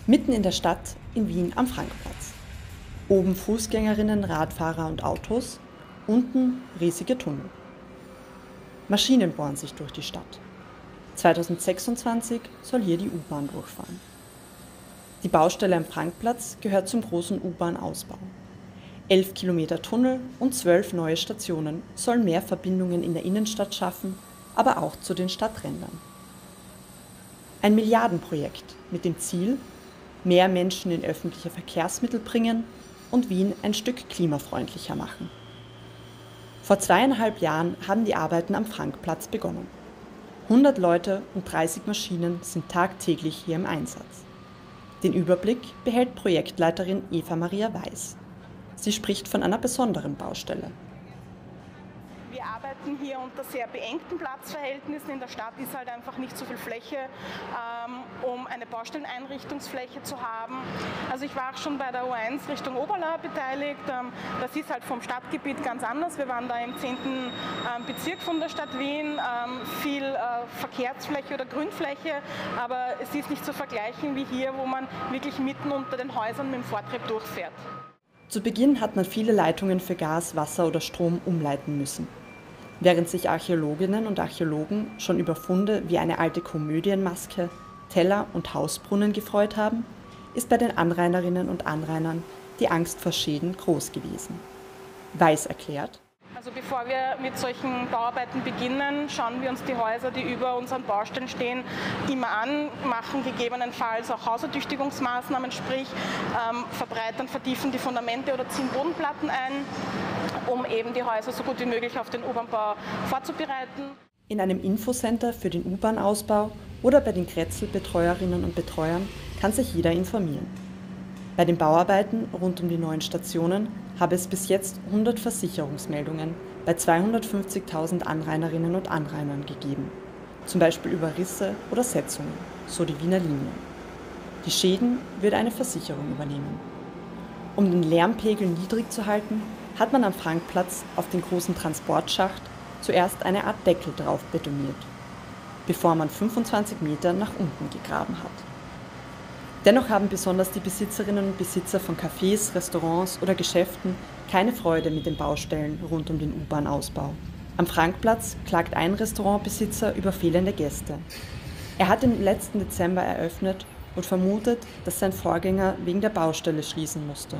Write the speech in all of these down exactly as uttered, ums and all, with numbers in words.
Mitten in der Stadt in Wien am Frankplatz. Oben Fußgängerinnen, Radfahrer und Autos, unten riesige Tunnel. Maschinen bohren sich durch die Stadt. zweitausendsechsundzwanzig soll hier die U-Bahn durchfahren. Die Baustelle am Frankplatz gehört zum großen U-Bahn-Ausbau. Elf Kilometer Tunnel und zwölf neue Stationen sollen mehr Verbindungen in der Innenstadt schaffen, aber auch zu den Stadträndern. Ein Milliardenprojekt mit dem Ziel, mehr Menschen in öffentliche Verkehrsmittel bringen und Wien ein Stück klimafreundlicher machen. Vor zweieinhalb Jahren haben die Arbeiten am Frankplatz begonnen. hundert Leute und dreißig Maschinen sind tagtäglich hier im Einsatz. Den Überblick behält Projektleiterin Eva Maria Weiß. Sie spricht von einer besonderen Baustelle. Wir arbeiten hier unter sehr beengten Platzverhältnissen. In der Stadt ist halt einfach nicht so viel Fläche, ähm, um eine Baustelleneinrichtungsfläche zu haben. Also ich war auch schon bei der U eins Richtung Oberla beteiligt. Ähm, das ist halt vom Stadtgebiet ganz anders. Wir waren da im zehnten Ähm, Bezirk von der Stadt Wien. Ähm, viel äh, Verkehrsfläche oder Grünfläche, aber es ist nicht zu vergleichen wie hier, wo man wirklich mitten unter den Häusern mit dem Vortrieb durchfährt. Zu Beginn hat man viele Leitungen für Gas, Wasser oder Strom umleiten müssen. Während sich Archäologinnen und Archäologen schon über Funde wie eine alte Komödienmaske, Teller und Hausbrunnen gefreut haben, ist bei den Anrainerinnen und Anrainern die Angst vor Schäden groß gewesen. Weiß erklärt: Also bevor wir mit solchen Bauarbeiten beginnen, schauen wir uns die Häuser, die über unseren Baustellen stehen, immer an, machen gegebenenfalls auch Hausertüchtigungsmaßnahmen, sprich ähm, verbreitern, vertiefen die Fundamente oder ziehen Bodenplatten ein, um eben die Häuser so gut wie möglich auf den U-Bahn-Bau vorzubereiten. In einem Infocenter für den U-Bahn-Ausbau oder bei den Kretzel-Betreuerinnen und Betreuern kann sich jeder informieren. Bei den Bauarbeiten rund um die neuen Stationen habe es bis jetzt hundert Versicherungsmeldungen bei zweihundertfünfzigtausend Anrainerinnen und Anrainern gegeben, zum Beispiel über Risse oder Setzungen, so die Wiener Linien. Die Schäden würde eine Versicherung übernehmen. Um den Lärmpegel niedrig zu halten, hat man am Frankplatz auf den großen Transportschacht zuerst eine Art Deckel drauf betoniert, bevor man fünfundzwanzig Meter nach unten gegraben hat. Dennoch haben besonders die Besitzerinnen und Besitzer von Cafés, Restaurants oder Geschäften keine Freude mit den Baustellen rund um den U-Bahn-Ausbau. Am Frankplatz klagt ein Restaurantbesitzer über fehlende Gäste. Er hat im letzten Dezember eröffnet und vermutet, dass sein Vorgänger wegen der Baustelle schließen musste.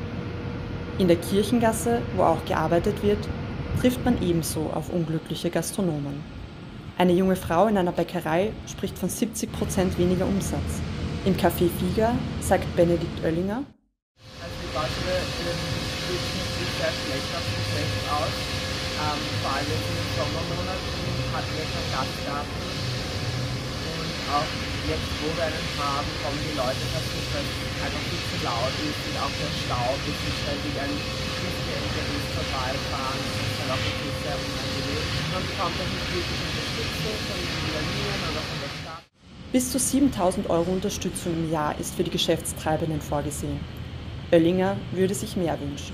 In der Kirchengasse, wo auch gearbeitet wird, trifft man ebenso auf unglückliche Gastronomen. Eine junge Frau in einer Bäckerei spricht von siebzig Prozent weniger Umsatz. Im Café Figa sagt Benedikt Oellinger: Also die Baustelle sieht natürlich sehr schlecht auf dem Geschäft aus. Ähm, vor allem in den Sommermonaten hatten wir keinen Gastgarten. Und auch jetzt, wo wir einen haben, kommen die Leute dazu, weil es einfach viel zu laut ist und auch der Staub ist und ständig ein riesige L K Ws vorbeifahren. Das ist halt auch wirklich sehr unangenehm. Man bekommt auch nicht wirklich Unterstützung von den Linien oder von der Stadt. Bis zu siebentausend Euro Unterstützung im Jahr ist für die Geschäftstreibenden vorgesehen. Oellinger würde sich mehr wünschen.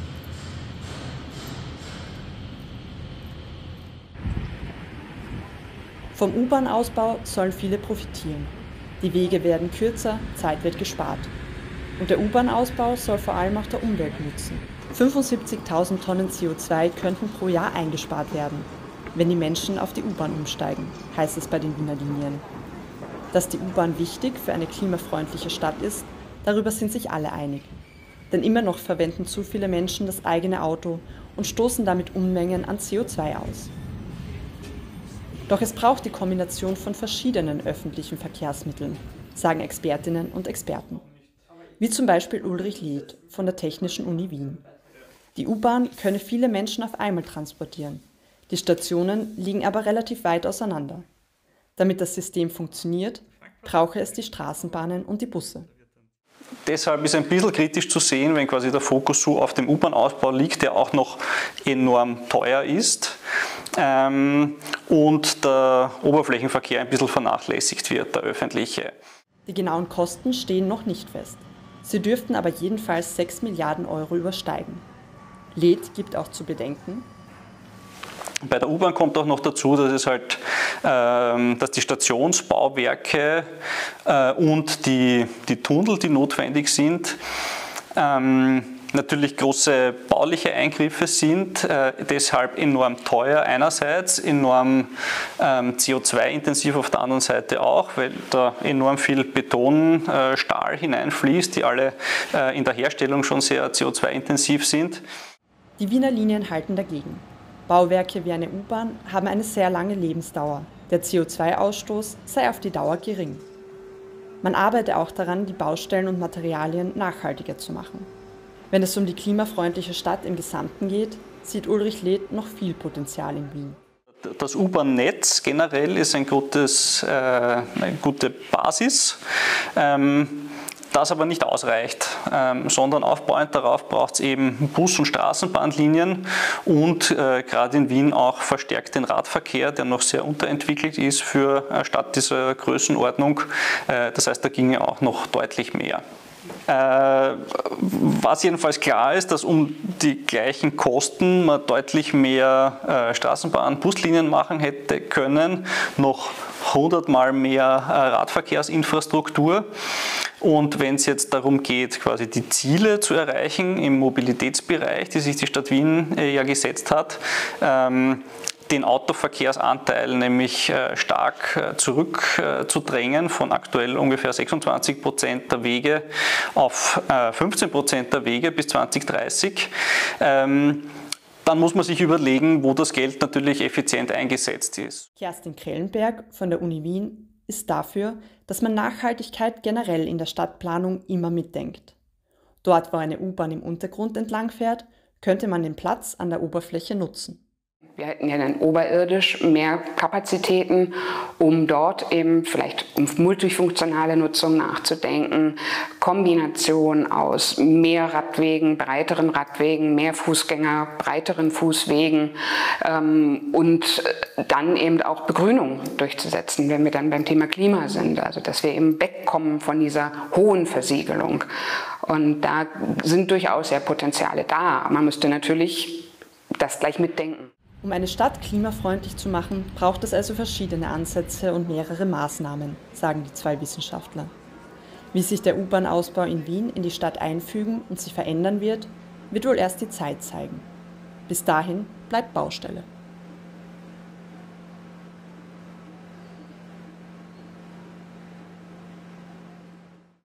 Vom U-Bahn-Ausbau sollen viele profitieren. Die Wege werden kürzer, Zeit wird gespart. Und der U-Bahn-Ausbau soll vor allem auch der Umwelt nützen. fünfundsiebzigtausend Tonnen C O zwei könnten pro Jahr eingespart werden, wenn die Menschen auf die U-Bahn umsteigen, heißt es bei den Wiener Linien. Dass die U-Bahn wichtig für eine klimafreundliche Stadt ist, darüber sind sich alle einig. Denn immer noch verwenden zu viele Menschen das eigene Auto und stoßen damit Unmengen an C O zwei aus. Doch es braucht die Kombination von verschiedenen öffentlichen Verkehrsmitteln, sagen Expertinnen und Experten. Wie zum Beispiel Ulrich Leth von der Technischen Uni Wien. Die U-Bahn könne viele Menschen auf einmal transportieren. Die Stationen liegen aber relativ weit auseinander. Damit das System funktioniert, brauche es die Straßenbahnen und die Busse. Deshalb ist ein bisschen kritisch zu sehen, wenn quasi der Fokus so auf dem U-Bahn-Ausbau liegt, der auch noch enorm teuer ist ähm, und der Oberflächenverkehr ein bisschen vernachlässigt wird, der öffentliche. Die genauen Kosten stehen noch nicht fest. Sie dürften aber jedenfalls sechs Milliarden Euro übersteigen. Leth gibt auch zu bedenken: Bei der U-Bahn kommt auch noch dazu, dass es halt dass die Stationsbauwerke und die, die Tunnel, die notwendig sind, natürlich große bauliche Eingriffe sind, äh, deshalb enorm teuer einerseits, enorm ähm, C O zwei intensiv auf der anderen Seite auch, weil da enorm viel Beton, äh, Stahl hineinfließt, die alle äh, in der Herstellung schon sehr C O zwei intensiv sind. Die Wiener Linien halten dagegen. Bauwerke wie eine U-Bahn haben eine sehr lange Lebensdauer. Der C O zwei Ausstoß sei auf die Dauer gering. Man arbeite auch daran, die Baustellen und Materialien nachhaltiger zu machen. Wenn es um die klimafreundliche Stadt im Gesamten geht, sieht Ulrich Leth noch viel Potenzial in Wien. Das U-Bahn-Netz generell ist ein gutes, äh, eine gute Basis, ähm, das aber nicht ausreicht, ähm, sondern aufbauend darauf braucht es eben Bus- und Straßenbahnlinien und äh, gerade in Wien auch verstärkt den Radverkehr, der noch sehr unterentwickelt ist für eine Stadt dieser Größenordnung. Äh, das heißt, da ginge auch noch deutlich mehr. Äh, was jedenfalls klar ist, dass um die gleichen Kosten man deutlich mehr äh, Straßenbahn-, Buslinien machen hätte können, noch hundertmal mehr äh, Radverkehrsinfrastruktur. Und wenn es jetzt darum geht, quasi die Ziele zu erreichen im Mobilitätsbereich, die sich die Stadt Wien äh, ja gesetzt hat, ähm, den Autoverkehrsanteil nämlich äh, stark äh, zurückzudrängen, äh, von aktuell ungefähr sechsundzwanzig Prozent der Wege auf äh, fünfzehn Prozent der Wege bis zwanzig dreißig. Ähm, dann muss man sich überlegen, wo das Geld natürlich effizient eingesetzt ist. Kerstin Krellenberg von der Uni Wien ist dafür, dass man Nachhaltigkeit generell in der Stadtplanung immer mitdenkt. Dort, wo eine U-Bahn im Untergrund entlangfährt, könnte man den Platz an der Oberfläche nutzen. Wir hätten ja dann oberirdisch mehr Kapazitäten, um dort eben vielleicht um multifunktionale Nutzung nachzudenken, Kombination aus mehr Radwegen, breiteren Radwegen, mehr Fußgänger, breiteren Fußwegen ähm, und dann eben auch Begrünung durchzusetzen, wenn wir dann beim Thema Klima sind, also dass wir eben wegkommen von dieser hohen Versiegelung. Und da sind durchaus ja Potenziale da. Man müsste natürlich das gleich mitdenken. Um eine Stadt klimafreundlich zu machen, braucht es also verschiedene Ansätze und mehrere Maßnahmen, sagen die zwei Wissenschaftler. Wie sich der U-Bahn-Ausbau in Wien in die Stadt einfügen und sich verändern wird, wird wohl erst die Zeit zeigen. Bis dahin bleibt Baustelle.